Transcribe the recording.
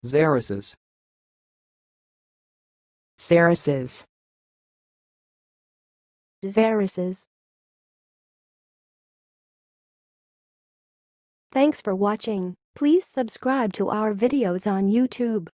xeroses, xeroses, xeroses. Thanks for watching. Please subscribe to our videos on YouTube.